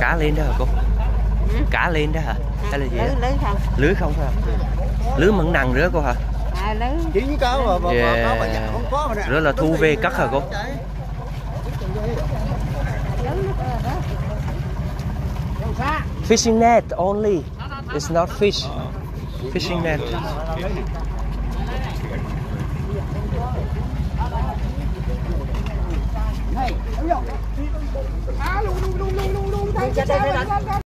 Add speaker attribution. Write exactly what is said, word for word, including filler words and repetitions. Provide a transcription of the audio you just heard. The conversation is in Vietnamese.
Speaker 1: cá lên đó hả cô? Ừ. Cá lên đó hả? Hay là gì?
Speaker 2: Lưới, lưới không?
Speaker 1: Lưới không thôi hả? Lưới mẫn nặng nữa cô hả?
Speaker 2: À, lưới.
Speaker 3: Chín cá mà
Speaker 1: Yeah.
Speaker 3: không có mà nè.
Speaker 1: Rất là thu về cắt hả cô? Fishing net only. It's not fish. Fishing net.
Speaker 2: Này,